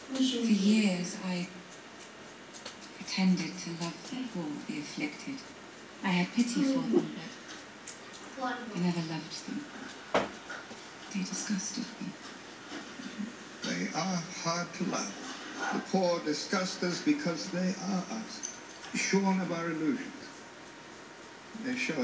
For years I pretended to love the poor, the afflicted. I had pity for them, but I never loved them. They disgusted me. They are hard to love. The poor disgust us because they are us, shorn of our illusions. They show